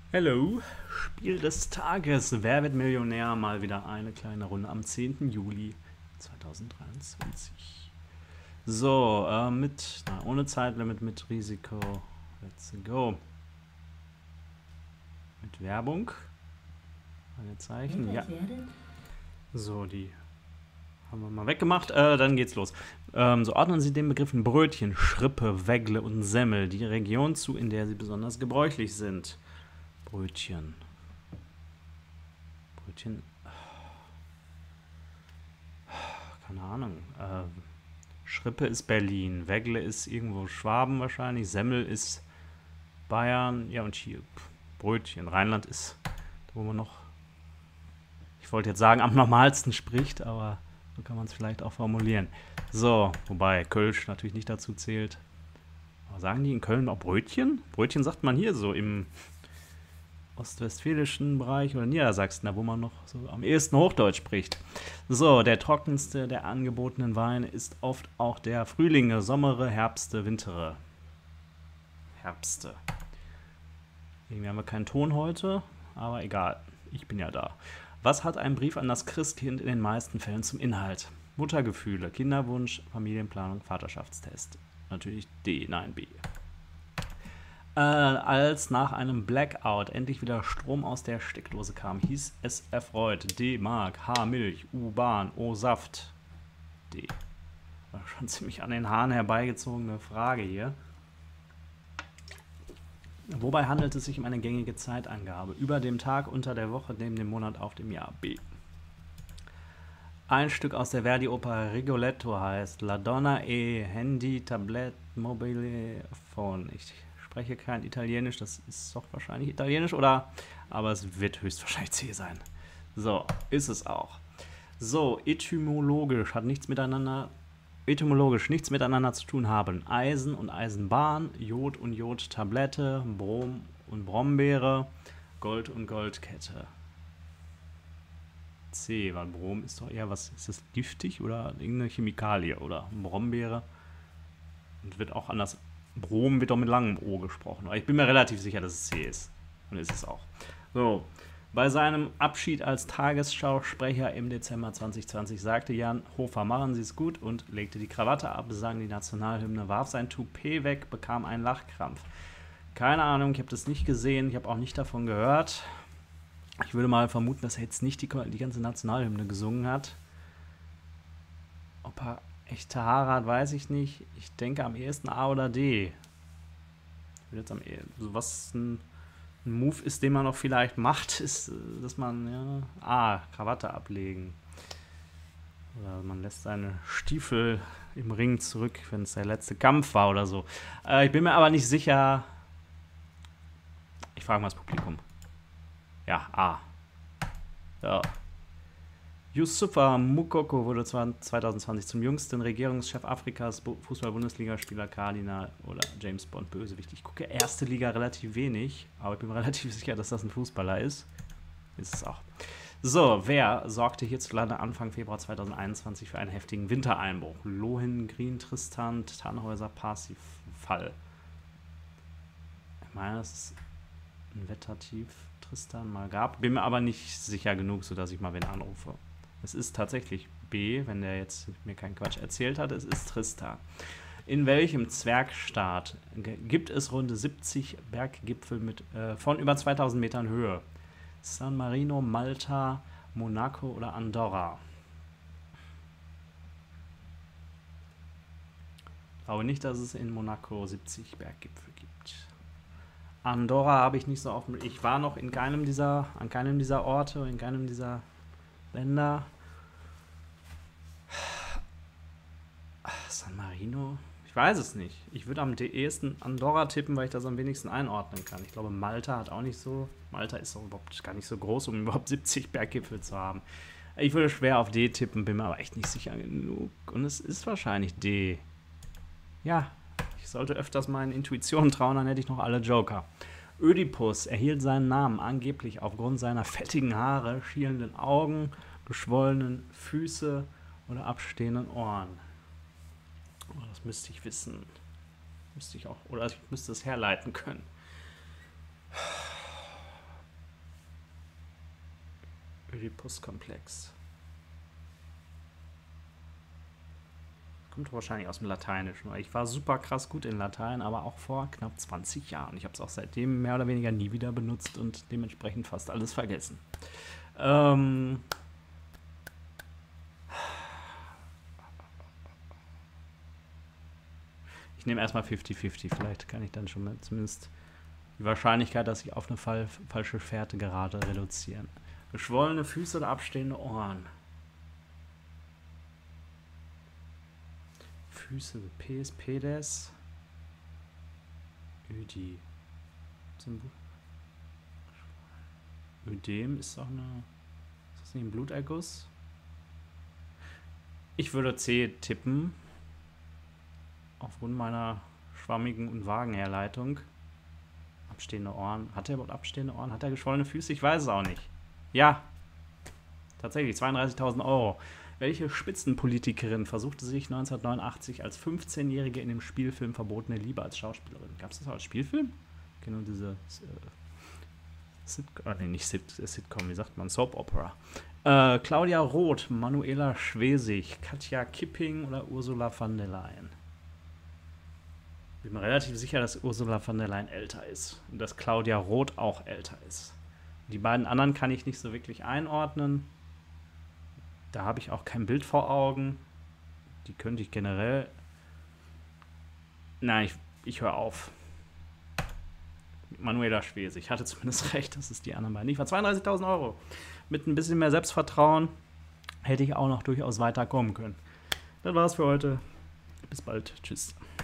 Hello, Spiel des Tages. Wer wird Millionär? Mal wieder eine kleine Runde am 10. Juli 2023. So, ohne Zeitlimit, mit Risiko. Let's go. Mit Werbung. Eine Zeichen, ja. So, die haben wir mal weggemacht. Dann geht's los. So ordnen Sie den Begriffen Brötchen, Schrippe, Wegle und Semmel die Region zu, in der sie besonders gebräuchlich sind. Brötchen. Brötchen. Keine Ahnung. Schrippe ist Berlin. Wegle ist irgendwo Schwaben wahrscheinlich. Semmel ist Bayern. Ja, und hier Brötchen. Rheinland ist da, wo man noch, ich wollte jetzt sagen, am normalsten spricht, aber so kann man es vielleicht auch formulieren. So, wobei Kölsch natürlich nicht dazu zählt. Aber sagen die in Köln auch Brötchen? Brötchen sagt man hier so im ostwestfälischen Bereich oder Niedersachsen, da wo man noch so am ehesten Hochdeutsch spricht. So, der trockenste der angebotenen Weine ist oft auch der Frühlinge, Sommere, Herbste, Wintere. Herbste. Irgendwie haben wir keinen Ton heute, aber egal, ich bin ja da. Was hat ein Brief an das Christkind in den meisten Fällen zum Inhalt? Muttergefühle, Kinderwunsch, Familienplanung, Vaterschaftstest. Natürlich D, nein B. Als nach einem Blackout endlich wieder Strom aus der Steckdose kam, hieß es erfreut D Mark, H Milch, U Bahn, O Saft. D. War schon ziemlich an den Haaren herbeigezogene Frage hier. Wobei handelt es sich um eine gängige Zeitangabe? Über dem Tag, unter der Woche, neben dem Monat, auf dem Jahr. B. Ein Stück aus der Verdi-Oper Rigoletto heißt La Donna e Handy Tablet Mobile Phone. Ich spreche kein Italienisch, das ist doch wahrscheinlich Italienisch, oder? Aber es wird höchstwahrscheinlich C sein. So, ist es auch. So, etymologisch nichts miteinander zu tun haben. Eisen und Eisenbahn, Jod und Jodtablette, Brom und Brombeere, Gold und Goldkette. C, weil Brom ist doch eher was, ist das giftig oder irgendeine Chemikalie oder Brombeere? Und wird auch anders, Brom wird doch mit langem O gesprochen. Aber ich bin mir relativ sicher, dass es C ist. Und ist es auch. So, bei seinem Abschied als Tagesschausprecher im Dezember 2020 sagte Jan Hofer, machen Sie es gut, und legte die Krawatte ab, sang die Nationalhymne, warf sein Toupet weg, bekam einen Lachkrampf. Keine Ahnung, ich habe das nicht gesehen, ich habe auch nicht davon gehört. Ich würde mal vermuten, dass er jetzt nicht die ganze Nationalhymne gesungen hat. Ob er echte Haare hat, weiß ich nicht. Ich denke am ehesten A oder D. Ich würde jetzt so was ein Move ist, den man noch vielleicht macht, ist, dass man, ja, A, Krawatte ablegen. Oder man lässt seine Stiefel im Ring zurück, wenn es der letzte Kampf war oder so. Ich bin mir aber nicht sicher. Ich frage mal das Publikum. Ja, A. Ja. Yusufa Moukoko wurde 2020 zum jüngsten Regierungschef Afrikas, Fußball-Bundesligaspieler, Kardinal oder James Bond Bösewicht. Ich gucke erste Liga relativ wenig, aber ich bin mir relativ sicher, dass das ein Fußballer ist. Ist es auch. So, wer sorgte hierzulande Anfang Februar 2021 für einen heftigen Wintereinbruch? Lohengrin, Tristan, Tannhäuser, Parsifal. Ich meine, das ist ein Wettertief Tristan mal gab. Bin mir aber nicht sicher genug, sodass ich mal wen anrufe. Es ist tatsächlich B, wenn der jetzt mir keinen Quatsch erzählt hat. Es ist Tristan. In welchem Zwergstaat gibt es rund 70 Berggipfel von über 2000 Metern Höhe? San Marino, Malta, Monaco oder Andorra? Ich glaube nicht, dass es in Monaco 70 Berggipfel gibt. Andorra habe ich nicht so offen. Ich war noch an keinem dieser Orte, in keinem dieser Länder. San Marino? Ich weiß es nicht. Ich würde am ehesten Andorra tippen, weil ich das am wenigsten einordnen kann. Ich glaube, Malta hat auch nicht so. Malta ist auch überhaupt gar nicht so groß, um überhaupt 70 Berggipfel zu haben. Ich würde schwer auf D tippen, bin mir aber echt nicht sicher genug. Und es ist wahrscheinlich D. Ja, ich sollte öfters meinen Intuitionen trauen, dann hätte ich noch alle Joker. Ödipus erhielt seinen Namen angeblich aufgrund seiner fettigen Haare, schielenden Augen, geschwollenen Füße oder abstehenden Ohren. Oh, das müsste ich wissen. Müsste ich auch, oder ich müsste es herleiten können. Oedipus-Komplex. Kommt wahrscheinlich aus dem Lateinischen. Ich war super krass gut in Latein, aber auch vor knapp 20 Jahren. Ich habe es auch seitdem mehr oder weniger nie wieder benutzt und dementsprechend fast alles vergessen. Ich nehme erstmal 50-50. Vielleicht kann ich dann schon mal zumindest die Wahrscheinlichkeit, dass ich auf eine falsche Fährte gerate, reduzieren. Geschwollene Füße oder abstehende Ohren? Füße, Pes, Pedes, Ödi. Ödem ist doch eine. Ist das nicht ein Bluterguss? Ich würde C tippen. Aufgrund meiner schwammigen und vagen Herleitung. Abstehende Ohren. Hat er überhaupt abstehende Ohren? Hat er geschwollene Füße? Ich weiß es auch nicht. Ja. Tatsächlich, 32.000 Euro. Welche Spitzenpolitikerin versuchte sich 1989 als 15-Jährige in dem Spielfilm Verbotene Liebe als Schauspielerin? Gab es das auch als Spielfilm? Genau diese Sitcom, wie sagt man? Soap Opera. Claudia Roth, Manuela Schwesig, Katja Kipping oder Ursula von der Leyen? Ich bin mir relativ sicher, dass Ursula von der Leyen älter ist und dass Claudia Roth auch älter ist. Die beiden anderen kann ich nicht so wirklich einordnen. Da habe ich auch kein Bild vor Augen. Die könnte ich generell. Nein, ich höre auf. Manuela Schwesig. Ich hatte zumindest recht, dass es die anderen beiden nicht war. 32.000 Euro. Mit ein bisschen mehr Selbstvertrauen hätte ich auch noch durchaus weiterkommen können. Das war's für heute. Bis bald. Tschüss.